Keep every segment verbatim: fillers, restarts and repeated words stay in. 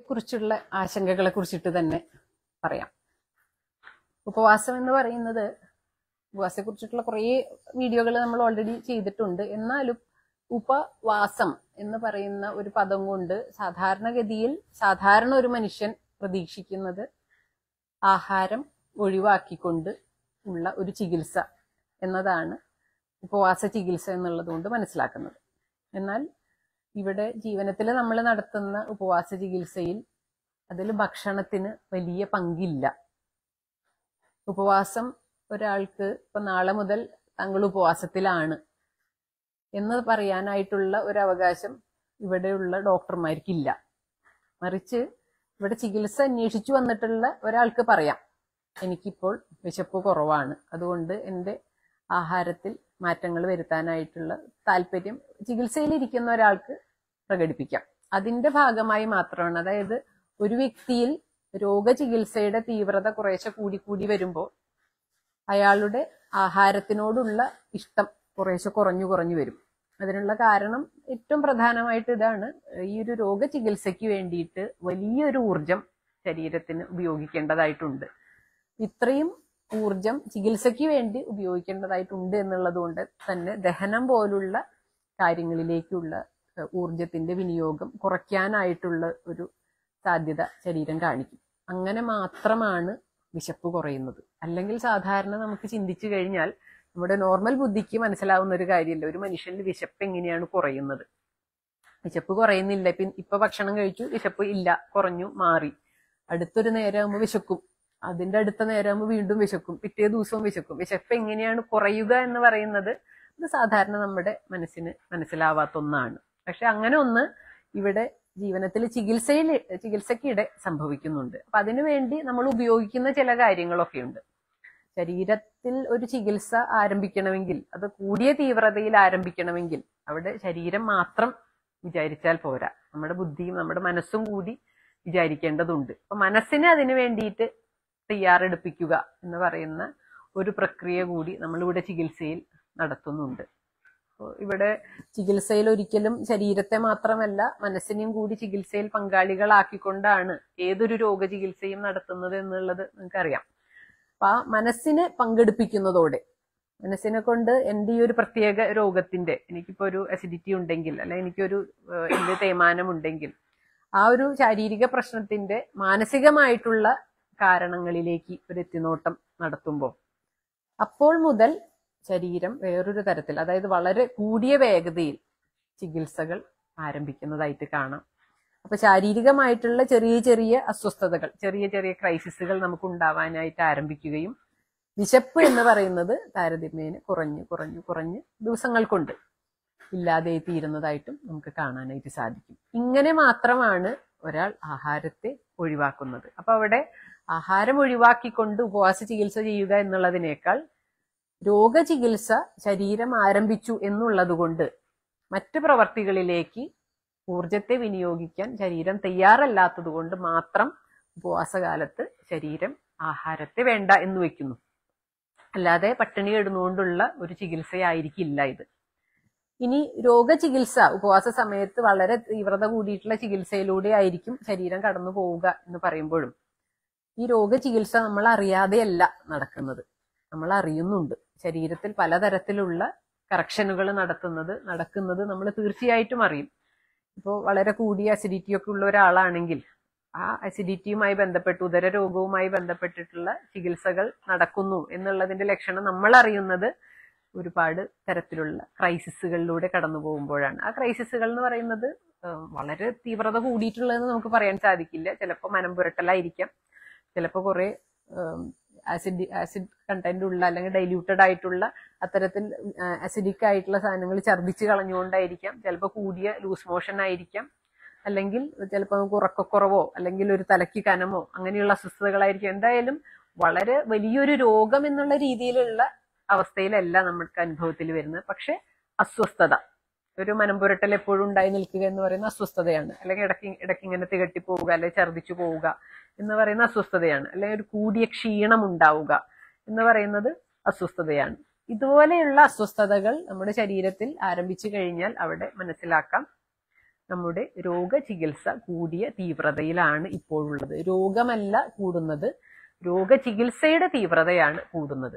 കുറിച്ചുള്ള ആശങ്കകളെ കുറിച്ചിട്ട് തന്നെ പറയാം. ഉപവാസം എന്ന് പറയുന്നത്, ഉപവാസത്തെ കുറിച്ചിട്ടുള്ള കുറേ വീഡിയോകൾ നമ്മൾ ഓൾറെഡി ചെയ്തിട്ടുണ്ട്. എന്നാലും ഉപവാസം എന്ന് പറയുന്ന ഒരു പദം കൊണ്ട് സാധാരണഗതിയിൽ സാധാരണ ഒരു മനുഷ്യൻ പ്രതീക്ഷിക്കുന്നത് ആഹാരം ഒഴിവാക്കിക്കൊണ്ട് ഉള്ള ഒരു ചികിത്സ എന്നതാണ് ഉപവാസ ചികിത്സ എന്നുള്ളത് കൊണ്ട് മനസ്സിലാക്കുന്നത്. എന്നാൽ ഇവിടെ ജീവനത്തിൽ നമ്മൾ നടത്തുന്ന ഉപവാസ ചികിത്സയിൽ അതിൽ ഭക്ഷണത്തിന് വലിയ പങ്കില്ല. ഉപവാസം ഒരാൾക്ക് ഇപ്പൊ നാളെ മുതൽ താങ്കൾ ഉപവാസത്തിലാണ് എന്ന് പറയാനായിട്ടുള്ള ഒരു അവകാശം ഇവിടെയുള്ള ഡോക്ടർമാർക്കില്ല. മറിച്ച് ഇവിടെ ചികിത്സ അന്വേഷിച്ചു വന്നിട്ടുള്ള ഒരാൾക്ക് പറയാം, എനിക്കിപ്പോൾ വിശപ്പ് കുറവാണ്, അതുകൊണ്ട് എൻ്റെ ആഹാരത്തിൽ മാറ്റങ്ങൾ വരുത്താനായിട്ടുള്ള താല്പര്യം ചികിത്സയിലിരിക്കുന്ന ഒരാൾക്ക് പ്രകടിപ്പിക്കാം. അതിന്റെ ഭാഗമായി മാത്രമാണ്, അതായത് ഒരു വ്യക്തിയിൽ രോഗചികിത്സയുടെ തീവ്രത കുറേശ്ശെ കൂടി കൂടി വരുമ്പോൾ അയാളുടെ ആഹാരത്തിനോടുള്ള ഇഷ്ടം കുറേശ്ശെ കുറഞ്ഞു കുറഞ്ഞു വരും. അതിനുള്ള കാരണം ഏറ്റവും പ്രധാനമായിട്ട് ഇതാണ്, ഈ ഒരു രോഗചികിത്സയ്ക്ക് വേണ്ടിയിട്ട് വലിയൊരു ഊർജം ശരീരത്തിന് ഉപയോഗിക്കേണ്ടതായിട്ടുണ്ട്. ഇത്രയും ഊർജം ചികിത്സയ്ക്ക് വേണ്ടി ഉപയോഗിക്കേണ്ടതായിട്ടുണ്ട് എന്നുള്ളത് കൊണ്ട് തന്നെ ദഹനം പോലുള്ള കാര്യങ്ങളിലേക്കുള്ള ഊർജത്തിന്റെ വിനിയോഗം കുറയ്ക്കാനായിട്ടുള്ള ഒരു സാധ്യത ശരീരം കാണിക്കും. അങ്ങനെ മാത്രമാണ് വിശപ്പ് കുറയുന്നത്. അല്ലെങ്കിൽ സാധാരണ നമുക്ക് ചിന്തിച്ചു കഴിഞ്ഞാൽ നമ്മുടെ നോർമൽ ബുദ്ധിക്ക് മനസ്സിലാവുന്ന ഒരു കാര്യമല്ല, ഒരു മനുഷ്യന്റെ വിശപ്പ് എങ്ങനെയാണ് കുറയുന്നത്. വിശപ്പ് കുറയുന്നില്ല, ഇപ്പൊ ഭക്ഷണം കഴിച്ചു, വിശപ്പ് ഇല്ല, കുറഞ്ഞു, മാറി. അടുത്തൊരു നേരമാകുമ്പോൾ വിശക്കും, അതിന്റെ അടുത്ത നേരമാകുമ്പോൾ വീണ്ടും വിശക്കും, പിറ്റേ ദിവസവും വിശക്കും. വിശപ്പ് എങ്ങനെയാണ് കുറയുക എന്ന് പറയുന്നത് ഇത് സാധാരണ നമ്മുടെ മനസ്സിന് മനസ്സിലാവാത്ത ഒന്നാണ്. പക്ഷെ അങ്ങനെ ഒന്ന് ഇവിടെ ജീവനത്തിൽ ചികിത്സയിൽ ചികിത്സയ്ക്കിടെ സംഭവിക്കുന്നുണ്ട്. അപ്പൊ അതിനുവേണ്ടി നമ്മൾ ഉപയോഗിക്കുന്ന ചില കാര്യങ്ങളൊക്കെ ഉണ്ട്. ശരീരത്തിൽ ഒരു ചികിത്സ ആരംഭിക്കണമെങ്കിൽ, അത് കൂടിയ തീവ്രതയിൽ ആരംഭിക്കണമെങ്കിൽ അവിടെ ശരീരം മാത്രം വിചാരിച്ചാൽ പോരാ, നമ്മുടെ ബുദ്ധിയും നമ്മുടെ മനസ്സും കൂടി വിചാരിക്കേണ്ടതുണ്ട്. അപ്പൊ മനസ്സിനെ അതിനു വേണ്ടിയിട്ട് തയ്യാറെടുപ്പിക്കുക എന്ന് പറയുന്ന ഒരു പ്രക്രിയ കൂടി നമ്മളിവിടെ ചികിത്സയിൽ നടത്തുന്നുണ്ട്. ഇവിടെ ചികിത്സയിൽ ഒരിക്കലും ശരീരത്തെ മാത്രമല്ല മനസ്സിനെയും കൂടി ചികിത്സയിൽ പങ്കാളികളാക്കിക്കൊണ്ടാണ് ഏതൊരു രോഗചികിത്സയും നടത്തുന്നത് എന്നുള്ളത് നിങ്ങൾക്കറിയാം. അപ്പൊ ആ മനസ്സിനെ പങ്കെടുപ്പിക്കുന്നതോടെ, മനസ്സിനെ കൊണ്ട് എൻ്റെ ഈ ഒരു പ്രത്യേക രോഗത്തിന്റെ, എനിക്കിപ്പോ ഒരു അസിഡിറ്റി ഉണ്ടെങ്കിൽ, അല്ലെങ്കിൽ എനിക്കൊരു എൻ്റെ തേയ്മാനം ഉണ്ടെങ്കിൽ, ആ ഒരു ശാരീരിക പ്രശ്നത്തിന്റെ മാനസികമായിട്ടുള്ള കാരണങ്ങളിലേക്ക് ഒരു എത്തിനോട്ടം നടത്തുമ്പോൾ അപ്പോൾ മുതൽ ശരീരം വേറൊരു തരത്തിൽ, അതായത് വളരെ കൂടിയ വേഗതയിൽ ചികിത്സകൾ ആരംഭിക്കുന്നതായിട്ട് കാണാം. അപ്പൊ ശാരീരികമായിട്ടുള്ള ചെറിയ ചെറിയ അസ്വസ്ഥതകൾ, ചെറിയ ചെറിയ ക്രൈസിസുകൾ നമുക്ക് ഉണ്ടാവാനായിട്ട് ആരംഭിക്കുകയും വിശപ്പ് എന്ന് പറയുന്നത് താരതമ്യേന കുറഞ്ഞു കുറഞ്ഞു കുറഞ്ഞ് ദിവസങ്ങൾ കൊണ്ട് ഇല്ലാതെ തീരുന്നതായിട്ടും നമുക്ക് കാണാനായിട്ട് സാധിക്കും. ഇങ്ങനെ മാത്രമാണ് ഒരാൾ ആഹാരത്തെ ഒഴിവാക്കുന്നത്. അപ്പൊ അവിടെ ആഹാരം ഒഴിവാക്കിക്കൊണ്ട് ഉപവാസ ചികിത്സ ചെയ്യുക എന്നുള്ളതിനേക്കാൾ രോഗചികിത്സ ശരീരം ആരംഭിച്ചു എന്നുള്ളത് കൊണ്ട് മറ്റു പ്രവർത്തികളിലേക്ക് ഊർജത്തെ വിനിയോഗിക്കാൻ ശരീരം തയ്യാറല്ലാത്തത് കൊണ്ട് മാത്രം ഉപവാസകാലത്ത് ശരീരം ആഹാരത്തെ വേണ്ട എന്ന് വെക്കുന്നു. അല്ലാതെ പട്ടിണി കിടന്നുകൊണ്ടുള്ള ഒരു ചികിത്സയായിരിക്കില്ല ഇത്. ഇനി രോഗചികിത്സ ഉപവാസ സമയത്ത് വളരെ തീവ്രത കൂടിയിട്ടുള്ള ചികിത്സയിലൂടെ ആയിരിക്കും ശരീരം കടന്നു പോവുക എന്ന് പറയുമ്പോഴും ഈ രോഗചികിത്സ നമ്മൾ അറിയാതെയല്ല നടക്കുന്നത്, നമ്മൾ അറിയുന്നുണ്ട്. ശരീരത്തിൽ പലതരത്തിലുള്ള കറക്ഷനുകൾ നടത്തുന്നത് നടക്കുന്നത് നമ്മൾ തീർച്ചയായിട്ടും അറിയും. ഇപ്പോൾ വളരെ കൂടിയ അസിഡിറ്റി ഒക്കെ ഉള്ള ഒരാളാണെങ്കിൽ ആ അസിഡിറ്റിയുമായി ബന്ധപ്പെട്ട് ഉദരരോഗവുമായി ബന്ധപ്പെട്ടിട്ടുള്ള ചികിത്സകൾ നടക്കുന്നു എന്നുള്ളതിന്റെ ലക്ഷണം നമ്മൾ അറിയുന്നത് ഒരുപാട് തരത്തിലുള്ള ക്രൈസിസുകളിലൂടെ കടന്നു പോകുമ്പോഴാണ്. ആ ക്രൈസിസുകൾ എന്ന് പറയുന്നത് വളരെ തീവ്രത കൂടിയിട്ടുള്ളതെന്ന് നമുക്ക് പറയാൻ സാധിക്കില്ല. ചിലപ്പോൾ മനം പുരട്ടലായിരിക്കാം, ചിലപ്പോൾ കുറെ ആസിഡ് ആസിഡ് കണ്ടന്റ് ഉള്ള അല്ലെങ്കിൽ ഡൈല്യൂട്ടഡ് ആയിട്ടുള്ള അത്തരത്തിൽ അസിഡിക് ആയിട്ടുള്ള സാധനങ്ങൾ ഛർദ്ദിച്ച് കളഞ്ഞുകൊണ്ടായിരിക്കാം, ചിലപ്പോൾ കൂടിയ ലൂസ് മോഷൻ ആയിരിക്കാം, അല്ലെങ്കിൽ ചിലപ്പോൾ നമുക്ക് ഉറക്കക്കുറവോ അല്ലെങ്കിൽ ഒരു തലയ്ക്ക് കനമോ അങ്ങനെയുള്ള അസ്വസ്ഥതകളായിരിക്കും. എന്തായാലും വളരെ വലിയൊരു രോഗം എന്നുള്ള രീതിയിലുള്ള അവസ്ഥയിലല്ല നമ്മൾക്ക് അനുഭവത്തിൽ വരുന്നത്. പക്ഷെ അസ്വസ്ഥത, ഒരു മനംപുരട്ടൽ എപ്പോഴും ഉണ്ടായി നിൽക്കുക എന്ന് പറയുന്ന അസ്വസ്ഥതയാണ്. അല്ലെങ്കിൽ ഇടയ്ക്ക് ഇടയ്ക്ക് ഇങ്ങനെ തികട്ടി പോവുക, അല്ലെങ്കിൽ ഛർദ്ദിച്ചു പോവുക എന്ന് പറയുന്ന അസ്വസ്ഥതയാണ്. അല്ലെങ്കിൽ ഒരു കൂടിയ ക്ഷീണം ഉണ്ടാവുക എന്ന് പറയുന്നത് അസ്വസ്ഥതയാണ്. ഇതുപോലെയുള്ള അസ്വസ്ഥതകൾ നമ്മുടെ ശരീരത്തിൽ ആരംഭിച്ചു കഴിഞ്ഞാൽ അവിടെ മനസ്സിലാക്കാം നമ്മുടെ രോഗചികിത്സ കൂടിയ തീവ്രതയിലാണ് ഇപ്പോഴുള്ളത്. രോഗമല്ല കൂടുന്നത്, രോഗചികിത്സയുടെ തീവ്രതയാണ് കൂടുന്നത്.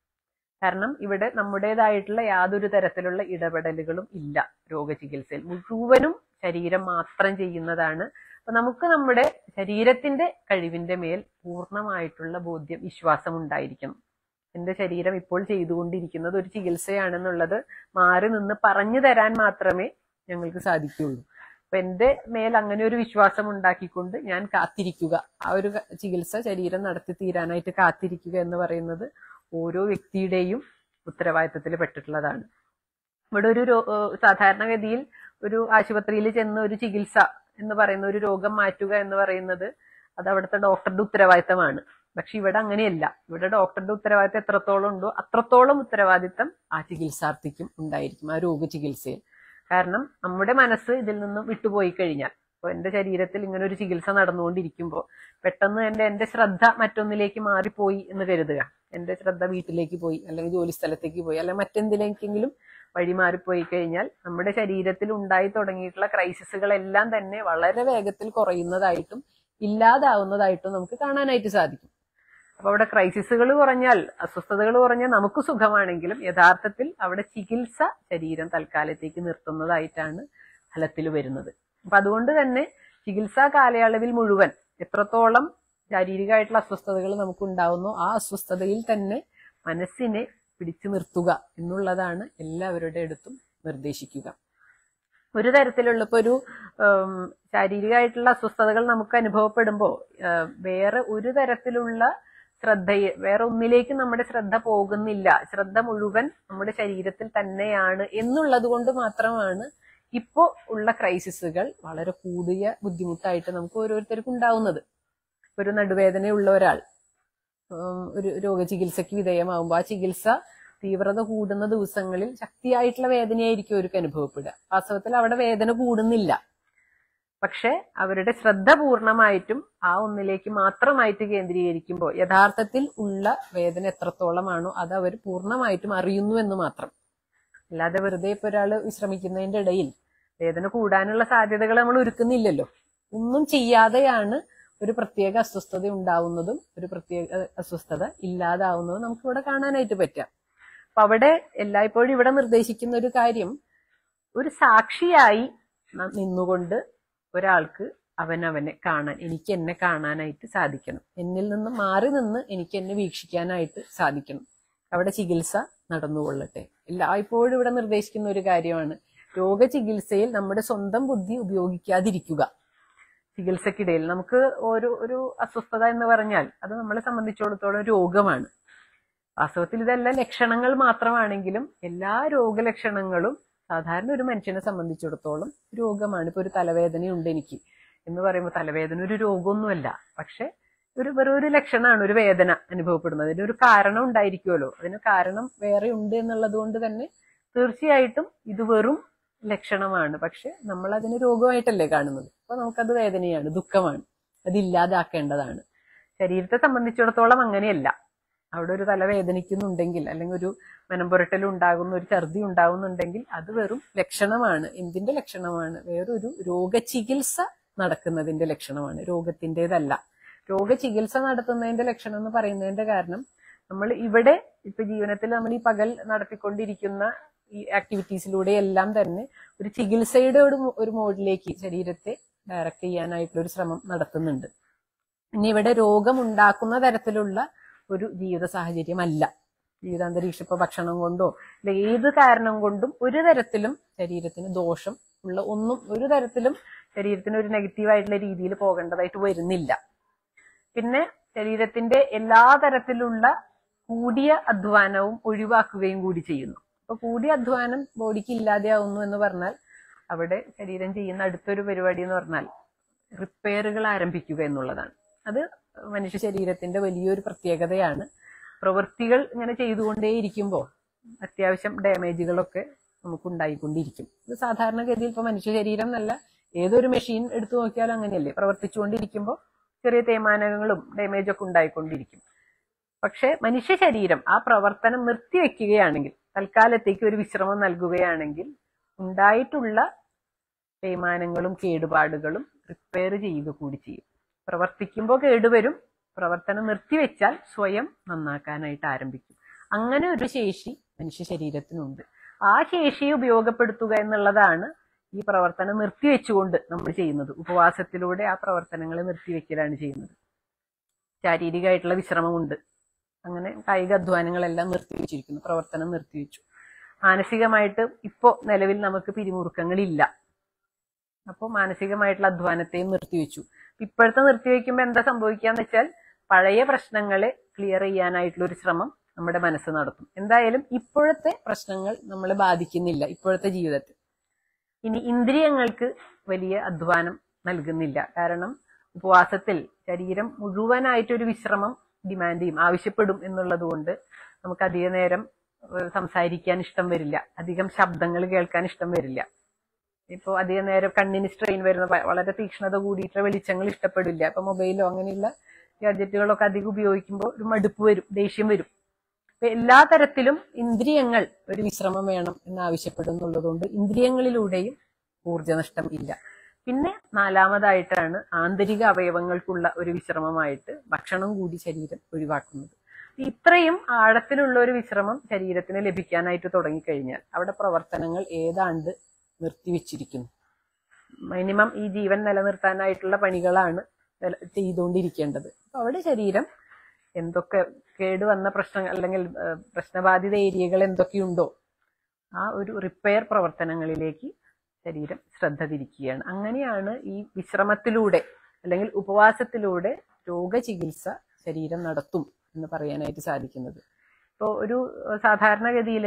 കാരണം ഇവിടെ നമ്മുടേതായിട്ടുള്ള യാതൊരു തരത്തിലുള്ള ഇടപെടലുകളും ഇല്ല രോഗചികിത്സയിൽ. മുഴുവനും ശരീരം മാത്രം ചെയ്യുന്നതാണ്. അപ്പൊ നമുക്ക് നമ്മുടെ ശരീരത്തിന്റെ കഴിവിന്റെ മേൽ പൂർണ്ണമായിട്ടുള്ള ബോധ്യം, വിശ്വാസം ഉണ്ടായിരിക്കണം. എന്റെ ശരീരം ഇപ്പോൾ ചെയ്തുകൊണ്ടിരിക്കുന്നത് ഒരു ചികിത്സയാണെന്നുള്ളത് മാറി നിന്ന് പറഞ്ഞു തരാൻ മാത്രമേ ഞങ്ങൾക്ക് സാധിക്കുകയുള്ളൂ. അപ്പൊ എന്റെ മേൽ അങ്ങനെ ഒരു വിശ്വാസം ഉണ്ടാക്കിക്കൊണ്ട് ഞാൻ കാത്തിരിക്കുക, ആ ഒരു ചികിത്സ ശരീരം നടത്തി തീരാനായിട്ട് കാത്തിരിക്കുക എന്ന് പറയുന്നത് ഓരോ വ്യക്തിയുടെയും ഉത്തരവാദിത്തത്തിൽ പെട്ടിട്ടുള്ളതാണ്. ഇവിടെ ഒരു സാധാരണഗതിയിൽ ഒരു ആശുപത്രിയിൽ ചെന്ന് ഒരു ചികിത്സ എന്ന് പറയുന്ന, ഒരു രോഗം മാറ്റുക എന്ന് പറയുന്നത് അത് അവിടുത്തെ ഡോക്ടറുടെ ഉത്തരവാദിത്തമാണ്. പക്ഷെ ഇവിടെ അങ്ങനെയല്ല. ഇവിടെ ഡോക്ടറുടെ ഉത്തരവാദിത്തം എത്രത്തോളം ഉണ്ടോ അത്രത്തോളം ഉത്തരവാദിത്തം ആ ചികിത്സാർത്ഥിക്കും ഉണ്ടായിരിക്കും, ആ രോഗചികിത്സയിൽ. കാരണം നമ്മുടെ മനസ്സ് ഇതിൽ നിന്നും വിട്ടുപോയി കഴിഞ്ഞാൽ, ഇപ്പൊ എന്റെ ശരീരത്തിൽ ഇങ്ങനെ ഒരു ചികിത്സ നടന്നുകൊണ്ടിരിക്കുമ്പോൾ പെട്ടെന്ന് എന്റെ എന്റെ ശ്രദ്ധ മറ്റൊന്നിലേക്ക് മാറിപ്പോയി എന്ന് കരുതുക. എന്റെ ശ്രദ്ധ വീട്ടിലേക്ക് പോയി, അല്ലെങ്കിൽ ജോലി സ്ഥലത്തേക്ക് പോയി, അല്ലെങ്കിൽ മറ്റെന്തിലേക്കെങ്കിലും വഴിമാറിപ്പോയി കഴിഞ്ഞാൽ നമ്മുടെ ശരീരത്തിൽ ഉണ്ടായി തുടങ്ങിയിട്ടുള്ള ക്രൈസിസുകളെല്ലാം തന്നെ വളരെ വേഗത്തിൽ കുറയുന്നതായിട്ടും ഇല്ലാതാവുന്നതായിട്ടും നമുക്ക് കാണാനായിട്ട് സാധിക്കും. അപ്പൊ അവിടെ ക്രൈസിസുകൾ കുറഞ്ഞാൽ, അസ്വസ്ഥതകൾ കുറഞ്ഞാൽ നമുക്ക് സുഖമാണെങ്കിലും യഥാർത്ഥത്തിൽ അവിടെ ചികിത്സ ശരീരം തൽക്കാലത്തേക്ക് നിർത്തുന്നതായിട്ടാണ് ഫലത്തിൽ വരുന്നത്. അപ്പൊ അതുകൊണ്ട് തന്നെ ചികിത്സാ കാലയളവിൽ മുഴുവൻ എത്രത്തോളം ശാരീരികമായിട്ടുള്ള അസ്വസ്ഥതകൾ നമുക്ക് ഉണ്ടാവുന്നു, ആ അസ്വസ്ഥതയിൽ തന്നെ മനസ്സിനെ പിടിച്ചു നിർത്തുക എന്നുള്ളതാണ് എല്ലാവരുടെ അടുത്തും നിർദ്ദേശിക്കുക. ഒരു തരത്തിലുള്ള ഇപ്പൊ ഒരു ശാരീരികമായിട്ടുള്ള അസ്വസ്ഥതകൾ നമുക്ക് അനുഭവപ്പെടുമ്പോൾ വേറെ ഒരു തരത്തിലുള്ള ശ്രദ്ധയെ, വേറെ ഒന്നിലേക്ക് നമ്മുടെ ശ്രദ്ധ പോകുന്നില്ല, ശ്രദ്ധ മുഴുവൻ നമ്മുടെ ശരീരത്തിൽ തന്നെയാണ് എന്നുള്ളത് കൊണ്ട് മാത്രമാണ് ഇപ്പോ ഉള്ള ക്രൈസിസുകൾ വളരെ കൂടിയ ബുദ്ധിമുട്ടായിട്ട് നമുക്ക് ഓരോരുത്തർക്കും ഉണ്ടാവുന്നത്. ഒരു നടുവേദനയുള്ള ഒരാൾ ഒരു രോഗചികിത്സയ്ക്ക് വിധേയമാകുമ്പോൾ ആ ചികിത്സ തീവ്രത കൂടുന്ന ദിവസങ്ങളിൽ ശക്തിയായിട്ടുള്ള വേദനയായിരിക്കും അവർക്ക് അനുഭവപ്പെടുക. വാസ്തവത്തിൽ അവിടെ വേദന കൂടുന്നില്ല, പക്ഷെ അവരുടെ ശ്രദ്ധ പൂർണ്ണമായിട്ടും ആ ഒന്നിലേക്ക് മാത്രമായിട്ട് കേന്ദ്രീകരിക്കുമ്പോൾ യഥാർത്ഥത്തിൽ ഉള്ള വേദന എത്രത്തോളമാണോ അത് അവർ പൂർണ്ണമായിട്ടും അറിയുന്നു എന്ന് മാത്രം. അല്ലാതെ വെറുതെ ഇപ്പൊ ഒരാൾ വിശ്രമിക്കുന്നതിന്റെ ഇടയിൽ വേദന കൂടാനുള്ള സാധ്യതകൾ നമ്മൾ ഒരുക്കുന്നില്ലല്ലോ. ഒന്നും ചെയ്യാതെയാണ് ഒരു പ്രത്യേക അസ്വസ്ഥത ഉണ്ടാവുന്നതും ഒരു പ്രത്യേക അസ്വസ്ഥത ഇല്ലാതാവുന്നതും നമുക്ക് ഇവിടെ കാണാനായിട്ട് പറ്റാം. അപ്പൊ അവിടെ എല്ലായ്പ്പോഴും ഇവിടെ നിർദ്ദേശിക്കുന്ന ഒരു കാര്യം, ഒരു സാക്ഷിയായി നിന്നുകൊണ്ട് ഒരാൾക്ക് അവനവനെ കാണാൻ, എനിക്ക് എന്നെ കാണാനായിട്ട് സാധിക്കണം, എന്നിൽ നിന്ന് മാറി നിന്ന് എനിക്ക് എന്നെ വീക്ഷിക്കാനായിട്ട് സാധിക്കണം. അവിടെ ചികിത്സ നടന്നുകൊള്ളട്ടെ. എല്ലായ്പ്പോഴും ഇവിടെ നിർദ്ദേശിക്കുന്ന ഒരു കാര്യമാണ്, രോഗചികിത്സയിൽ നമ്മുടെ സ്വന്തം ബുദ്ധി ഉപയോഗിക്കാതിരിക്കുക. ചികിത്സക്കിടയിൽ നമുക്ക് ഓരോ ഒരു അസ്വസ്ഥത എന്ന് പറഞ്ഞാൽ അത് നമ്മളെ സംബന്ധിച്ചിടത്തോളം രോഗമാണ്. വാസ്തവത്തിൽ ഇതെല്ലാം ലക്ഷണങ്ങൾ മാത്രമാണെങ്കിലും എല്ലാ രോഗലക്ഷണങ്ങളും സാധാരണ ഒരു മനുഷ്യനെ സംബന്ധിച്ചിടത്തോളം രോഗമാണ്. ഇപ്പൊ ഒരു തലവേദനയുണ്ട് എനിക്ക് എന്ന് പറയുമ്പോൾ തലവേദന ഒരു രോഗമൊന്നുമല്ല, പക്ഷെ ഒരു വെറും ഒരു ലക്ഷണമാണ് ഒരു വേദന അനുഭവപ്പെടുന്നത്. അതിനൊരു കാരണം ഉണ്ടായിരിക്കുമല്ലോ, അതിന് കാരണം വേറെ ഉണ്ട് എന്നുള്ളത് കൊണ്ട് തന്നെ തീർച്ചയായിട്ടും ഇത് വെറും ലക്ഷണമാണ്. പക്ഷെ നമ്മൾ അതിന് രോഗമായിട്ടല്ലേ കാണുന്നത്. അപ്പൊ നമുക്കത് വേദനയാണ്, ദുഃഖമാണ്, അതില്ലാതാക്കേണ്ടതാണ്. ശരീരത്തെ സംബന്ധിച്ചിടത്തോളം അങ്ങനെയല്ല. അവിടെ ഒരു തല വേദനിക്കുന്നുണ്ടെങ്കിൽ, അല്ലെങ്കിൽ ഒരു മനംപുരട്ടൽ ഉണ്ടാകുന്ന, ഒരു ഛർദി ഉണ്ടാകുന്നുണ്ടെങ്കിൽ അത് വെറും ലക്ഷണമാണ്. എന്തിന്റെ ലക്ഷണമാണ്? വേറൊരു രോഗചികിത്സ നടക്കുന്നതിന്റെ ലക്ഷണമാണ്, രോഗത്തിൻ്റെതല്ല. രോഗചികിത്സ നടത്തുന്നതിന്റെ ലക്ഷണം എന്ന് പറയുന്നതിന്റെ കാരണം, നമ്മൾ ഇവിടെ ഇപ്പൊ ജീവനത്തിൽ നമ്മൾ ഈ പകൽ നടത്തിക്കൊണ്ടിരിക്കുന്ന ഈ ആക്ടിവിറ്റീസിലൂടെ എല്ലാം തന്നെ ഒരു ചികിത്സയുടെ ഒരു ഒരു മോഡിലേക്ക് ശരീരത്തെ ഡയറക്റ്റ് ചെയ്യാനായിട്ടുള്ള ഒരു ശ്രമം നടത്തുന്നുണ്ട്. ഇനി ഇവിടെ രോഗമുണ്ടാക്കുന്ന തരത്തിലുള്ള ഒരു ജീവിത സാഹചര്യമല്ല. ജീവിതാന്തരീക്ഷം ഇപ്പൊ ഭക്ഷണം കൊണ്ടോ അല്ലെ ഏത് കാരണം കൊണ്ടും ഒരു തരത്തിലും ശരീരത്തിന് ദോഷം ഉള്ള ഒന്നും ഒരു തരത്തിലും ശരീരത്തിന് ഒരു നെഗറ്റീവായിട്ടുള്ള രീതിയിൽ പോകേണ്ടതായിട്ട് വരുന്നില്ല. പിന്നെ ശരീരത്തിന്റെ എല്ലാ തരത്തിലുള്ള കൂടിയ അധ്വാനവും ഒഴിവാക്കുകയും കൂടി ചെയ്യുന്നു. അപ്പൊ കൂടിയ അധ്വാനം ബോഡിക്ക് ഇല്ലാതെയാവുന്നു എന്ന് പറഞ്ഞാൽ അവിടെ ശരീരം ചെയ്യുന്ന അടുത്തൊരു പരിപാടി എന്ന് പറഞ്ഞാൽ റിപ്പയറുകൾ ആരംഭിക്കുക എന്നുള്ളതാണ്. അത് മനുഷ്യ ശരീരത്തിന്റെ വലിയൊരു പ്രത്യേകതയാണ്. പ്രവൃത്തികൾ ഇങ്ങനെ ചെയ്തുകൊണ്ടേയിരിക്കുമ്പോൾ അത്യാവശ്യം ഡാമേജുകളൊക്കെ നമുക്ക് ഉണ്ടായിക്കൊണ്ടിരിക്കും. ഇത് സാധാരണഗതിയിൽ ഇപ്പൊ മനുഷ്യ ശരീരം എന്നല്ല, ഏതൊരു മെഷീൻ എടുത്തു നോക്കിയാലും അങ്ങനെയല്ലേ, പ്രവർത്തിച്ചുകൊണ്ടിരിക്കുമ്പോൾ ചെറിയ തേയ്മാനങ്ങളും ഡാമേജൊക്കെ ഉണ്ടായിക്കൊണ്ടിരിക്കും. പക്ഷെ മനുഷ്യ ശരീരം ആ പ്രവർത്തനം നിർത്തിവെക്കുകയാണെങ്കിൽ, തൽക്കാലത്തേക്ക് ഒരു വിശ്രമം നൽകുകയാണെങ്കിൽ ഉണ്ടായിട്ടുള്ള തേയ്മാനങ്ങളും കേടുപാടുകളും റിപ്പയർ ചെയ്യുക കൂടി ചെയ്യും. പ്രവർത്തിക്കുമ്പോൾ കേടുവരും, പ്രവർത്തനം നിർത്തിവെച്ചാൽ സ്വയം നന്നാക്കാനായിട്ട് ആരംഭിക്കും. അങ്ങനെ ഒരു ശേഷി മനുഷ്യ ശരീരത്തിനുണ്ട്. ആ ശേഷിയെ ഉപയോഗപ്പെടുത്തുക എന്നുള്ളതാണ് ഈ പ്രവർത്തനം നിർത്തിവെച്ചുകൊണ്ട് നമ്മൾ ചെയ്യുന്നത്. ഉപവാസത്തിലൂടെ ആ പ്രവർത്തനങ്ങളെ നിർത്തിവെക്കലാണ് ചെയ്യുന്നത്. ശാരീരികമായിട്ടുള്ള വിശ്രമമുണ്ട്. അങ്ങനെ കായിക അധ്വാനങ്ങളെല്ലാം നിർത്തിവെച്ചിരിക്കുന്നു, പ്രവർത്തനം നിർത്തിവെച്ചു. മാനസികമായിട്ട് ഇപ്പോൾ നിലവിൽ നമുക്ക് പിരിമുറുക്കങ്ങളില്ല. അപ്പോൾ മാനസികമായിട്ടുള്ള അധ്വാനത്തെയും നിർത്തിവെച്ചു. ഇപ്പോഴത്തെ നിർത്തിവെക്കുമ്പോൾ എന്താ സംഭവിക്കാന്ന് വെച്ചാൽ പഴയ പ്രശ്നങ്ങളെ ക്ലിയർ ചെയ്യാനായിട്ടുള്ള ഒരു ശ്രമം നമ്മുടെ മനസ്സ് നടത്തും. എന്തായാലും ഇപ്പോഴത്തെ പ്രശ്നങ്ങൾ നമ്മളെ ബാധിക്കുന്നില്ല ഇപ്പോഴത്തെ ജീവിതത്തിൽ. ഇനി ഇന്ദ്രിയങ്ങൾക്ക് വലിയ അധ്വാനം നൽകുന്നില്ല. കാരണം ഉപവാസത്തിൽ ശരീരം മുഴുവനായിട്ടൊരു വിശ്രമം ഡിമാൻഡ് ചെയ്യും, ആവശ്യപ്പെടും എന്നുള്ളത് കൊണ്ട് നമുക്ക് അധിക നേരം സംസാരിക്കാൻ ഇഷ്ടം വരില്ല, അധികം ശബ്ദങ്ങൾ കേൾക്കാൻ ഇഷ്ടം വരില്ല. ഇപ്പോൾ അധിക നേരം കണ്ണിന് സ്ട്രെയിൻ വരുന്ന വളരെ തീക്ഷ്ണത കൂടിയിട്ടുള്ള വെളിച്ചങ്ങൾ ഇഷ്ടപ്പെടില്ല. ഇപ്പൊ മൊബൈലോ അങ്ങനെയുള്ള ഗാഡ്ജറ്റുകളൊക്കെ അധികം ഉപയോഗിക്കുമ്പോൾ ഒരു മടുപ്പ് വരും, ദേഷ്യം വരും. അപ്പൊ എല്ലാ തരത്തിലും ഇന്ദ്രിയങ്ങൾ ഒരു വിശ്രമം വേണം എന്നാവശ്യപ്പെടുന്നുള്ളതുകൊണ്ട് ഇന്ദ്രിയങ്ങളിലൂടെയും ഊർജ്ജനഷ്ടം ഇല്ല. പിന്നെ നാലാമതായിട്ടാണ് ആന്തരിക അവയവങ്ങൾക്കുള്ള ഒരു വിശ്രമമായിട്ട് ഭക്ഷണം കൂടി ശരീരം ഒഴിവാക്കുന്നത്. ഇത്രയും ആഴത്തിലുള്ള ഒരു വിശ്രമം ശരീരത്തിന് ലഭിക്കാനായിട്ട് തുടങ്ങിക്കഴിഞ്ഞാൽ അവിടെ പ്രവർത്തനങ്ങൾ ഏതാണ്ട് നിർത്തിവെച്ചിരിക്കുന്നു. മിനിമം ഈ ജീവൻ നിലനിർത്താനായിട്ടുള്ള പണികളാണ് ചെയ്തുകൊണ്ടിരിക്കേണ്ടത്. അപ്പൊ അവിടെ ശരീരം എന്തൊക്കെ കേടുവന്ന പ്രശ്നങ്ങൾ അല്ലെങ്കിൽ പ്രശ്നബാധിത ഏരിയകൾ എന്തൊക്കെയുണ്ടോ ആ ഒരു റിപ്പയർ പ്രവർത്തനങ്ങളിലേക്ക് ശരീരം ശ്രദ്ധ തിരിക്കുകയാണ്. അങ്ങനെയാണ് ഈ വിശ്രമത്തിലൂടെ അല്ലെങ്കിൽ ഉപവാസത്തിലൂടെ രോഗചികിത്സ ശരീരം നടത്തും എന്ന് പറയാനായിട്ട് സാധിക്കുന്നത്. ഇപ്പോൾ ഒരു സാധാരണഗതിയിൽ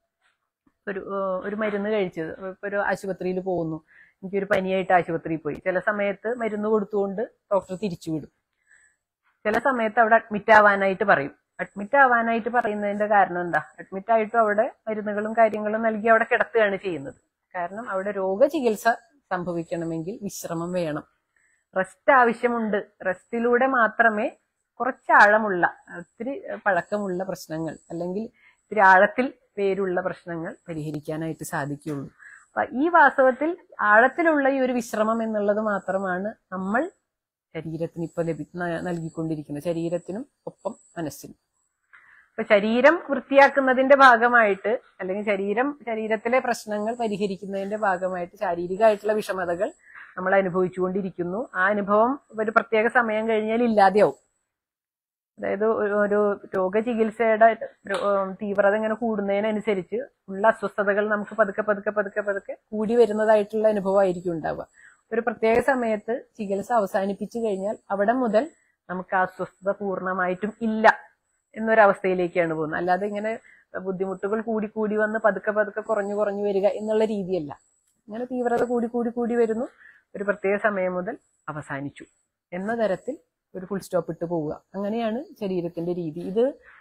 ഒരു ഒരു മരുന്ന് കഴിച്ചത്, ഇപ്പൊ ഒരു ആശുപത്രിയിൽ പോകുന്നു, എനിക്കൊരു പനിയായിട്ട് ആശുപത്രിയിൽ പോയി. ചില സമയത്ത് മരുന്ന് കൊടുത്തുകൊണ്ട് ഡോക്ടർ തിരിച്ചുവിടും. ചില സമയത്ത് അവിടെ അഡ്മിറ്റ് ആവാനായിട്ട് പറയും. അഡ്മിറ്റ് ആവാനായിട്ട് പറയുന്നതിന്റെ കാരണം എന്താ? അഡ്മിറ്റ് ആയിട്ടും അവിടെ മരുന്നുകളും കാര്യങ്ങളും നൽകി അവിടെ കിടത്തുകയാണ് ചെയ്യുന്നത്. കാരണം അവിടെ രോഗചികിത്സ സംഭവിക്കണമെങ്കിൽ വിശ്രമം വേണം, റെസ്റ്റ് ആവശ്യമുണ്ട്. റെസ്റ്റിലൂടെ മാത്രമേ കുറച്ച് ആഴമുള്ള, ഒത്തിരി പഴക്കമുള്ള പ്രശ്നങ്ങൾ അല്ലെങ്കിൽ ഇത്തിരി ആഴത്തിൽ പേരുള്ള പ്രശ്നങ്ങൾ പരിഹരിക്കാനായിട്ട് സാധിക്കുകയുള്ളൂ. അപ്പൊ ഈ വാസ്തവത്തിൽ ആഴത്തിലുള്ള ഈ ഒരു വിശ്രമം എന്നുള്ളത് മാത്രമാണ് നമ്മൾ ശരീരത്തിന് ഇപ്പൊ ലഭി നൽകിക്കൊണ്ടിരിക്കുന്നത്, ശരീരത്തിനും ഒപ്പം മനസ്സിനും. അപ്പൊ ശരീരം വൃത്തിയാക്കുന്നതിന്റെ ഭാഗമായിട്ട് അല്ലെങ്കിൽ ശരീരം ശരീരത്തിലെ പ്രശ്നങ്ങൾ പരിഹരിക്കുന്നതിന്റെ ഭാഗമായിട്ട് ശാരീരികമായിട്ടുള്ള വിഷമതകൾ നമ്മൾ അനുഭവിച്ചുകൊണ്ടിരിക്കുന്നു. ആ അനുഭവം ഒരു പ്രത്യേക സമയം കഴിഞ്ഞാൽ ഇല്ലാതെയാവും. അതായത് ഒരു രോഗചികിത്സയുടെ തീവ്രത ഇങ്ങനെ കൂടുന്നതിനനുസരിച്ച് ഉള്ള അസ്വസ്ഥതകൾ നമുക്ക് പതുക്കെ പതുക്കെ പതുക്കെ പതുക്കെ കൂടി വരുന്നതായിട്ടുള്ള അനുഭവമായിരിക്കും ഉണ്ടാവുക. ഒരു പ്രത്യേക സമയത്ത് ചികിത്സ അവസാനിപ്പിച്ചു കഴിഞ്ഞാൽ അവിടെ മുതൽ നമുക്ക് ആ അസ്വസ്ഥത പൂർണ്ണമായിട്ടും ഇല്ല എന്നൊരവസ്ഥയിലേക്കാണ് പോകുന്നത്. അല്ലാതെ ഇങ്ങനെ ബുദ്ധിമുട്ടുകൾ കൂടി കൂടി വന്ന് പതുക്കെ പതുക്കെ കുറഞ്ഞു കുറഞ്ഞു വരിക എന്നുള്ള രീതിയല്ല. ഇങ്ങനെ തീവ്രത കൂടി കൂടി കൂടി വരുന്നു, ഒരു പ്രത്യേക സമയം മുതൽ അവസാനിച്ചു എന്ന തരത്തിൽ ഒരു ഫുൾ സ്റ്റോപ്പ് ഇട്ട് പോവുക. അങ്ങനെയാണ് ശരീരത്തിന്റെ രീതി. ഇത്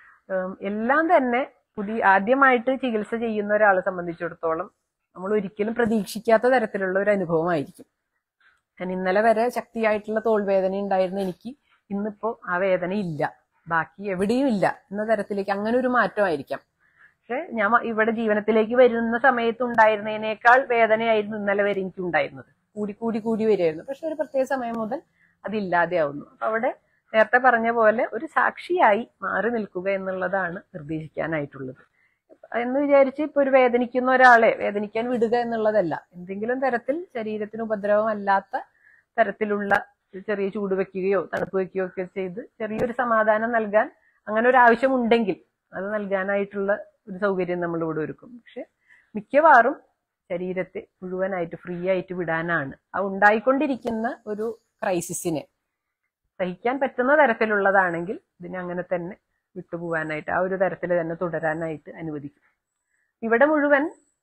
എല്ലാം തന്നെ പുതിയ ആദ്യമായിട്ട് ചികിത്സ ചെയ്യുന്ന ഒരാളെ സംബന്ധിച്ചിടത്തോളം നമ്മൾ ഒരിക്കലും പ്രതീക്ഷിക്കാത്ത തരത്തിലുള്ള ഒരു അനുഭവമായിരിക്കും. ഞാൻ ഇന്നലെ വരെ ശക്തിയായിട്ടുള്ള തോൾവേദന ഉണ്ടായിരുന്ന എനിക്ക് ഇന്നിപ്പോ ആ വേദന ഇല്ല, ബാക്കി എവിടെയും ഇല്ല എന്ന തരത്തിലേക്ക് അങ്ങനെ ഒരു മാറ്റമായിരിക്കാം. പക്ഷെ ഞാൻ ഇവിടെ ജീവനത്തിലേക്ക് വരുന്ന സമയത്ത് ഉണ്ടായിരുന്നതിനേക്കാൾ വേദനയായിരുന്നു ഇന്നലെ വരെ എനിക്ക് ഉണ്ടായിരുന്നത്. കൂടി കൂടി കൂടി വരുമായിരുന്നു. പക്ഷെ ഒരു പ്രത്യേക സമയം മുതൽ അതില്ലാതെയാവുന്നു. അപ്പൊ അവിടെ നേരത്തെ പറഞ്ഞ പോലെ ഒരു സാക്ഷിയായി മാറി നിൽക്കുക എന്നുള്ളതാണ് നിർദ്ദേശിക്കാനായിട്ടുള്ളത്. എന്ന് വിചാരിച്ച് ഇപ്പൊ ഒരു വേദനിക്കുന്ന ഒരാളെ വേദനിക്കാൻ വിടുക എന്നുള്ളതല്ല. എന്തെങ്കിലും തരത്തിൽ ശരീരത്തിന് ഉപദ്രവമല്ലാത്ത തരത്തിലുള്ള ചെറിയ ചൂട് വെക്കുകയോ തണുപ്പ് വെക്കുകയോ ഒക്കെ ചെയ്ത് ചെറിയൊരു സമാധാനം നൽകാൻ അങ്ങനെ ഒരു ആവശ്യമുണ്ടെങ്കിൽ അത് നൽകാനായിട്ടുള്ള ഒരു സൗകര്യം നമ്മൾ ഇവിടെ ഒരുക്കും. പക്ഷെ മിക്കവാറും ശരീരത്തെ മുഴുവനായിട്ട് ഫ്രീ ആയിട്ട് വിടാനാണ്. ആ ഉണ്ടായിക്കൊണ്ടിരിക്കുന്ന ഒരു ക്രൈസിസിനെ സഹിക്കാൻ പറ്റുന്ന തരത്തിലുള്ളതാണെങ്കിൽ ഇതിനെ അങ്ങനെ തന്നെ വിട്ടുപോകാനായിട്ട് ആ ഒരു തരത്തിൽ തന്നെ തുടരാനായിട്ട് അനുവദിക്കും. ഇവിടെ മുഴുവൻ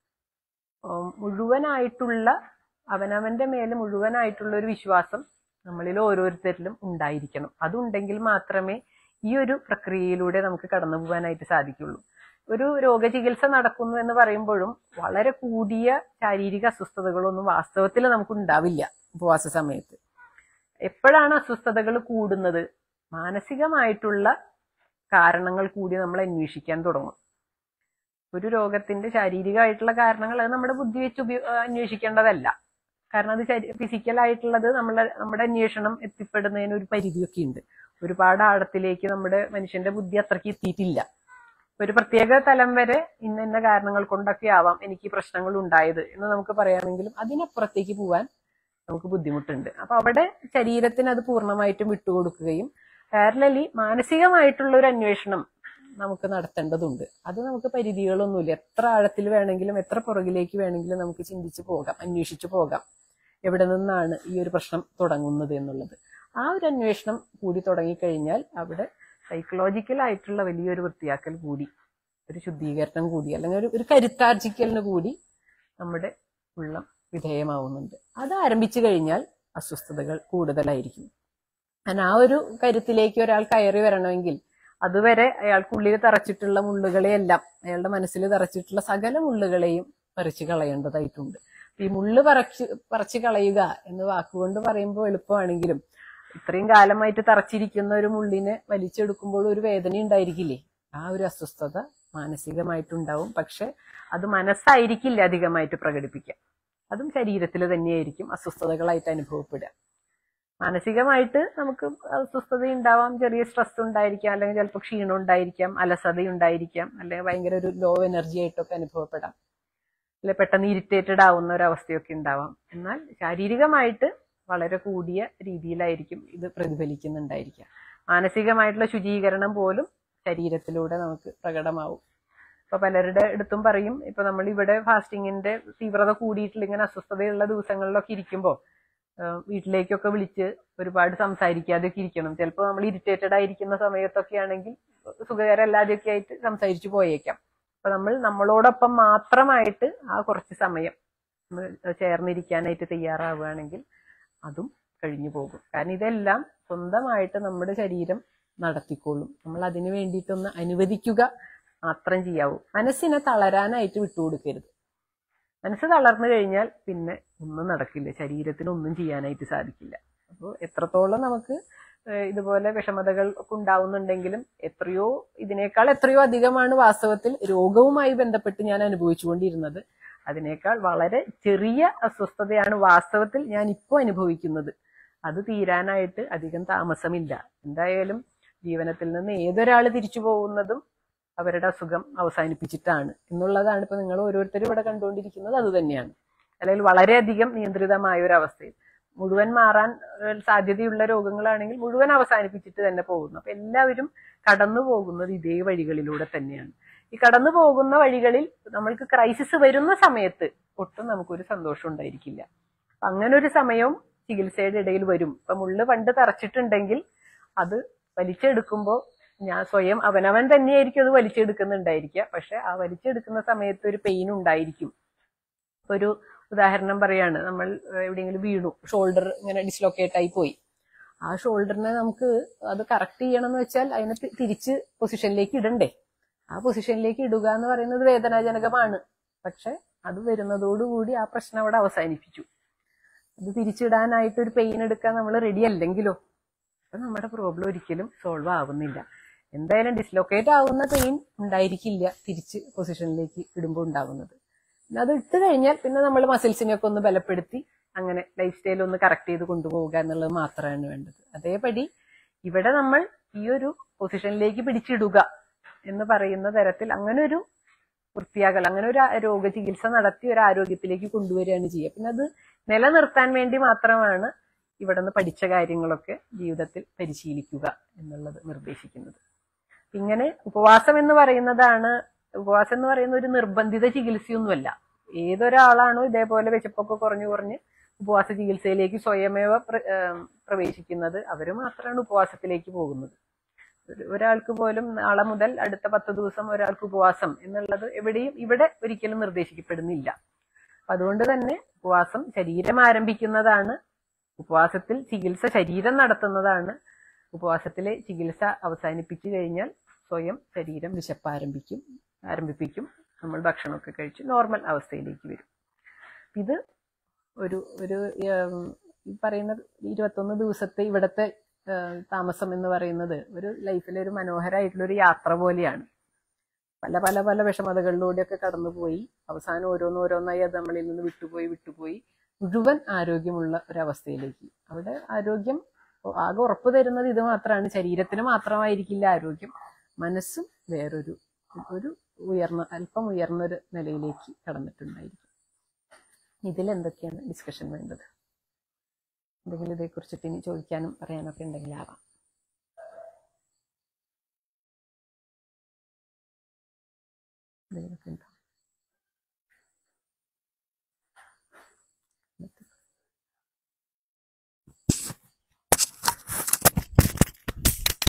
മുഴുവനായിട്ടുള്ള അവനവന്റെ മേലെ മുഴുവനായിട്ടുള്ള ഒരു വിശ്വാസം നമ്മളിൽ ഓരോരുത്തരിലും ഉണ്ടായിരിക്കണം. അതുണ്ടെങ്കിൽ മാത്രമേ ഈ ഒരു പ്രക്രിയയിലൂടെ നമുക്ക് കടന്നു പോകാനായിട്ട് സാധിക്കുള്ളൂ. ഒരു രോഗചികിത്സ നടക്കുന്നു എന്ന് പറയുമ്പോഴും വളരെ കൂടിയ ശാരീരിക അസ്വസ്ഥതകളൊന്നും വാസ്തവത്തിൽ നമുക്ക് ഉണ്ടാവില്ല. ഉപവാസ സമയത്ത് എപ്പോഴാണ് അസ്വസ്ഥതകൾ കൂടുന്നത്? മാനസികമായിട്ടുള്ള കാരണങ്ങൾ കൂടി നമ്മൾ അന്വേഷിക്കാൻ തുടങ്ങും. ഒരു രോഗത്തിന്റെ ശാരീരികമായിട്ടുള്ള കാരണങ്ങൾ അത് നമ്മുടെ ബുദ്ധി വെച്ച് ഉപയോ അന്വേഷിക്കേണ്ടതല്ല. കാരണം അത് ഫിസിക്കലായിട്ടുള്ളത് നമ്മളെ നമ്മുടെ അന്വേഷണം എത്തിപ്പെടുന്നതിന് ഒരു പരിധിയൊക്കെ ഉണ്ട്. ഒരുപാട് ആഴത്തിലേക്ക് നമ്മുടെ മനുഷ്യന്റെ ബുദ്ധി അത്രയ്ക്ക് എത്തിയിട്ടില്ല. ഒരു പ്രത്യേക തലം വരെ ഇന്ന ഇന്ന കാരണങ്ങൾ കൊണ്ടൊക്കെ ആവാം എനിക്ക് പ്രശ്നങ്ങൾ ഉണ്ടായത് എന്ന് നമുക്ക് പറയാമെങ്കിലും അതിനപ്പുറത്തേക്ക് പോവാൻ നമുക്ക് ബുദ്ധിമുട്ടുണ്ട്. അപ്പൊ അവിടെ ശരീരത്തിന് അത് പൂർണ്ണമായിട്ടും വിട്ടുകൊടുക്കുകയും പാരലലി മാനസികമായിട്ടുള്ള ഒരു അന്വേഷണം നമുക്ക് നടത്തേണ്ടതുണ്ട്. അത് നമുക്ക് പരിധികളൊന്നുമില്ല. എത്ര ആഴത്തിൽ വേണമെങ്കിലും എത്ര പുറകിലേക്ക് വേണമെങ്കിലും നമുക്ക് ചിന്തിച്ചു പോകാം, അന്വേഷിച്ചു പോകാം എവിടെ നിന്നാണ് ഈ ഒരു പ്രശ്നം തുടങ്ങുന്നത് എന്നുള്ളത്. ആ ഒരു അന്വേഷണം കൂടി തുടങ്ങിക്കഴിഞ്ഞാൽ അവിടെ സൈക്കോളജിക്കൽ ആയിട്ടുള്ള വലിയൊരു വൃത്തിയാക്കൽ കൂടി, ഒരു ശുദ്ധീകരണം കൂടി, അല്ലെങ്കിൽ ഒരു ഒരു കരുത്താർജിക്കലിന് കൂടി നമ്മുടെ ഉള്ളം വിധേയമാവുന്നുണ്ട്. അത് ആരംഭിച്ചു കഴിഞ്ഞാൽ അസ്വസ്ഥതകൾ കൂടുതലായിരിക്കും. കാരണം ആ ഒരു കരുത്തിലേക്ക് ഒരാൾ കയറി വരണമെങ്കിൽ അതുവരെ അയാൾക്കുള്ളിൽ തറച്ചിട്ടുള്ള മുള്ളുകളെയെല്ലാം, അയാളുടെ മനസ്സിൽ തറച്ചിട്ടുള്ള സകല മുള്ളുകളെയും പറിച്ചു കളയേണ്ടതായിട്ടുണ്ട്. ഈ മുള്ള് പറച്ച് പറിച്ചു കളയുക എന്ന് വാക്കുകൊണ്ട് പറയുമ്പോൾ എളുപ്പമാണെങ്കിലും ഇത്രയും കാലമായിട്ട് തറച്ചിരിക്കുന്ന ഒരു മുള്ളിനെ വലിച്ചെടുക്കുമ്പോൾ ഒരു വേദന ഉണ്ടായിരിക്കില്ലേ? ആ ഒരു അസ്വസ്ഥത മാനസികമായിട്ടുണ്ടാവും. പക്ഷെ അത് മനസ്സായിരിക്കില്ല അധികമായിട്ട് പ്രകടിപ്പിക്കുക, അതും ശരീരത്തിൽ തന്നെയായിരിക്കും അസ്വസ്ഥതകളായിട്ട് അനുഭവപ്പെടുക. മാനസികമായിട്ട് നമുക്ക് അസ്വസ്ഥത ഉണ്ടാവാം, ചെറിയ സ്ട്രെസ് ഉണ്ടായിരിക്കാം, അല്ലെങ്കിൽ ചിലപ്പോൾ ക്ഷീണം ഉണ്ടായിരിക്കാം, അലസത ഉണ്ടായിരിക്കാം, അല്ലെങ്കിൽ ഭയങ്കര ഒരു ലോ എനർജി ആയിട്ടൊക്കെ അനുഭവപ്പെടാം, അല്ലെ പെട്ടെന്ന് ഇറിറ്റേറ്റഡ് ആവുന്ന ഒരവസ്ഥയൊക്കെ ഉണ്ടാവാം. എന്നാൽ ശാരീരികമായിട്ട് വളരെ കൂടിയ രീതിയിലായിരിക്കും ഇത് പ്രതിഫലിക്കുന്നുണ്ടായിരിക്കുക. മാനസികമായിട്ടുള്ള ശുചീകരണം പോലും ശരീരത്തിലൂടെ നമുക്ക് പ്രകടമാവും. ഇപ്പൊ പലരുടെ അടുത്തും പറയും, ഇപ്പൊ നമ്മൾ ഇവിടെ ഫാസ്റ്റിങ്ങിന്റെ തീവ്രത കൂടിയിട്ടുള്ള ഇങ്ങനെ അസ്വസ്ഥതയുള്ള ദിവസങ്ങളിലൊക്കെ ഇരിക്കുമ്പോൾ വീട്ടിലേക്കൊക്കെ വിളിച്ച് ഒരുപാട് സംസാരിക്കാതെയൊക്കെ ഇരിക്കണം. ചിലപ്പോൾ നമ്മൾ ഇറിറ്റേറ്റഡ് ആയിരിക്കുന്ന സമയത്തൊക്കെ ആണെങ്കിൽ സുഖകരമല്ലാതെയൊക്കെ ആയിട്ട് സംസാരിച്ചു പോയേക്കാം. അപ്പൊ നമ്മൾ നമ്മളോടൊപ്പം മാത്രമായിട്ട് ആ കുറച്ച് സമയം ചേർന്നിരിക്കാനായിട്ട് തയ്യാറാവുകയാണെങ്കിൽ അതും കഴിഞ്ഞു പോകും. കാരണം ഇതെല്ലാം സ്വന്തമായിട്ട് നമ്മുടെ ശരീരം നടത്തിക്കൊള്ളും. നമ്മൾ അതിനു വേണ്ടിയിട്ടൊന്ന് അനുവദിക്കുക മാത്രം ചെയ്യാവൂ. മനസ്സിനെ തളരാനായിട്ട് വിട്ടുകൊടുക്കരുത്. മനസ്സ് തളർന്നു കഴിഞ്ഞാൽ പിന്നെ ഒന്നും നടക്കില്ല, ശരീരത്തിന് ഒന്നും ചെയ്യാനായിട്ട് സാധിക്കില്ല. അപ്പോൾ എത്രത്തോളം നമുക്ക് ഇതുപോലെ വിഷമതകൾ ഒക്കെ ഉണ്ടാവുന്നുണ്ടെങ്കിലും എത്രയോ ഇതിനേക്കാൾ എത്രയോ അധികമാണ് വാസ്തവത്തിൽ രോഗവുമായി ബന്ധപ്പെട്ട് ഞാൻ അനുഭവിച്ചുകൊണ്ടിരുന്നത്. അതിനേക്കാൾ വളരെ ചെറിയ അസ്വസ്ഥതയാണ് വാസ്തവത്തിൽ ഞാൻ ഇപ്പോൾ അനുഭവിക്കുന്നത്. അത് തീരാനായിട്ട് അധികം താമസമില്ല. എന്തായാലും ജീവനത്തിൽ നിന്ന് ഏതൊരാൾ തിരിച്ചു പോകുന്നതും അവരുടെ അസുഖം അവസാനിപ്പിച്ചിട്ടാണ് എന്നുള്ളതാണ് ഇപ്പൊ നിങ്ങൾ ഓരോരുത്തരും ഇവിടെ കണ്ടുകൊണ്ടിരിക്കുന്നത്. അത് തന്നെയാണ്. അല്ലെങ്കിൽ വളരെയധികം നിയന്ത്രിതമായ ഒരു അവസ്ഥയിൽ മുഴുവൻ മാറാൻ സാധ്യതയുള്ള രോഗങ്ങളാണെങ്കിൽ മുഴുവൻ അവസാനിപ്പിച്ചിട്ട് തന്നെ പോകുന്നു. അപ്പൊ എല്ലാവരും കടന്നു പോകുന്നത് ഇതേ വഴികളിലൂടെ തന്നെയാണ്. ഈ കടന്നു പോകുന്ന വഴികളിൽ നമ്മൾക്ക് ക്രൈസിസ് വരുന്ന സമയത്ത് ഒട്ടും നമുക്കൊരു സന്തോഷം ഉണ്ടായിരിക്കില്ല. അപ്പൊ അങ്ങനെ ഒരു സമയവും ചികിത്സയുടെ ഇടയിൽ വരും. ഇപ്പൊ മുള്ള് പണ്ട് തറച്ചിട്ടുണ്ടെങ്കിൽ അത് വലിച്ചെടുക്കുമ്പോൾ ഞാൻ സ്വയം അവനവൻ തന്നെയായിരിക്കും അത് വലിച്ചെടുക്കുന്നുണ്ടായിരിക്കുക. പക്ഷെ ആ വലിച്ചെടുക്കുന്ന സമയത്ത് ഒരു പെയിൻ ഉണ്ടായിരിക്കും. ഒരു ഉദാഹരണം പറയാണ്, നമ്മൾ എവിടെയെങ്കിലും വീണു, ഷോൾഡർ ഇങ്ങനെ ഡിസ്ലൊക്കേറ്റ് ആയി പോയി. ആ ഷോൾഡറിനെ നമുക്ക് അത് കറക്റ്റ് ചെയ്യണം എന്ന് വെച്ചാൽ അതിനെ തിരിച്ച് പൊസിഷനിലേക്ക് ഇടണ്ടേ? ആ പൊസിഷനിലേക്ക് ഇടുക എന്ന് പറയുന്നത് വേദനാജനകമാണ്. പക്ഷെ അത് വരുന്നതോടുകൂടി ആ പ്രശ്നം അവിടെ അവസാനിപ്പിച്ചു. അത് തിരിച്ചിടാനായിട്ട് ഒരു പെയിൻ എടുക്കാൻ നമ്മൾ റെഡി അല്ലെങ്കിലോ അപ്പൊ നമ്മുടെ പ്രോബ്ലം ഒരിക്കലും സോൾവ് ആവുന്നില്ല. എന്തായാലും ഡിസ്ലൊക്കേറ്റ് ആവുന്ന പെയിൻ ഉണ്ടായിരിക്കില്ല തിരിച്ച് പൊസിഷനിലേക്ക് ഇടുമ്പോൾ ഉണ്ടാവുന്നത്. പിന്നെ അത് ഇട്ട് കഴിഞ്ഞാൽ പിന്നെ നമ്മൾ മസിൽസിനെയൊക്കെ ഒന്ന് ബലപ്പെടുത്തി അങ്ങനെ ലൈഫ് സ്റ്റൈൽ ഒന്ന് കറക്റ്റ് ചെയ്ത് കൊണ്ടുപോവുക എന്നുള്ളത് മാത്രമാണ് വേണ്ടത്. അതേപടി ഇവിടെ നമ്മൾ ഈ ഒരു പൊസിഷനിലേക്ക് പിടിച്ചിടുക എന്ന് പറയുന്ന തരത്തിൽ അങ്ങനെ ഒരു വൃത്തിയാകൽ, അങ്ങനെ ഒരു രോഗചികിത്സ നടത്തി ഒരു ആരോഗ്യത്തിലേക്ക് കൊണ്ടുവരികയാണ് ചെയ്യുക. പിന്നെ അത് നിലനിർത്താൻ വേണ്ടി മാത്രമാണ് ഇവിടെ നിന്ന് പഠിച്ച കാര്യങ്ങളൊക്കെ ജീവിതത്തിൽ പരിശീലിക്കുക എന്നുള്ളത് നിർദ്ദേശിക്കുന്നത്. ഇങ്ങനെ ഉപവാസം എന്ന് പറയുന്നതാണ്, ഉപവാസം എന്ന് പറയുന്ന ഒരു നിർബന്ധിത ചികിത്സയൊന്നുമല്ല. ഏതൊരാളാണോ ഇതേപോലെ വിശപ്പൊക്കെ കുറഞ്ഞു കുറഞ്ഞ് ഉപവാസ ചികിത്സയിലേക്ക് സ്വയമേവ പ്രവേശിക്കുന്നത് അവർ മാത്രമാണ് ഉപവാസത്തിലേക്ക് പോകുന്നത്. ഒരാൾക്ക് പോലും നാളെ മുതൽ അടുത്ത പത്ത് ദിവസം ഒരാൾക്ക് ഉപവാസം എന്നുള്ളത് എവിടെയും ഇവിടെ ഒരിക്കലും നിർദ്ദേശിക്കപ്പെടുന്നില്ല. അതുകൊണ്ട് തന്നെ ഉപവാസം ശരീരം ആരംഭിക്കുന്നതാണ്, ഉപവാസത്തിൽ ചികിത്സ ശരീരം നടത്തുന്നതാണ്. ഉപവാസത്തിലെ ചികിത്സ അവസാനിപ്പിച്ചു കഴിഞ്ഞാൽ സ്വയം ശരീരം വിശപ്പ് ആരംഭിക്കും ആരംഭിപ്പിക്കും നമ്മൾ ഭക്ഷണമൊക്കെ കഴിച്ച് നോർമൽ അവസ്ഥയിലേക്ക് വരും. ഇത് ഒരു ഒരു പറയുന്ന ഇരുപത്തൊന്ന് ദിവസത്തെ ഇവിടുത്തെ താമസം എന്ന് പറയുന്നത് ഒരു ലൈഫിലെ ഒരു മനോഹരമായിട്ടുള്ള ഒരു യാത്ര പോലെയാണ്. പല പല പല വിഷമതകളിലൂടെയൊക്കെ കടന്നുപോയി അവസാനം ഓരോന്നോരോന്നായി അത് നമ്മളിൽ നിന്ന് വിട്ടുപോയി വിട്ടുപോയി മുഴുവൻ ആരോഗ്യമുള്ള ഒരവസ്ഥയിലേക്ക്. അവിടെ ആരോഗ്യം ആകെ ഉറപ്പ് തരുന്നത് ഇത് മാത്രമാണ്. ശരീരത്തിന് മാത്രമായിരിക്കില്ല ആരോഗ്യം, മനസ്സും വേറൊരു ഒരു ഉയർന്ന അല്പം ഉയർന്നൊരു നിലയിലേക്ക് കടന്നിട്ടുണ്ടായിരിക്കും. ഇതിലെന്തൊക്കെയാണ് ഡിസ്കഷൻ വേണ്ടത്? എന്തെങ്കിലും ഇതേക്കുറിച്ചിട്ട് ഇനി ചോദിക്കാനും പറയാനൊക്കെ ഉണ്ടെങ്കിൽ ആവാം. എന്തെങ്കിലുമൊക്കെ ഉണ്ടോ?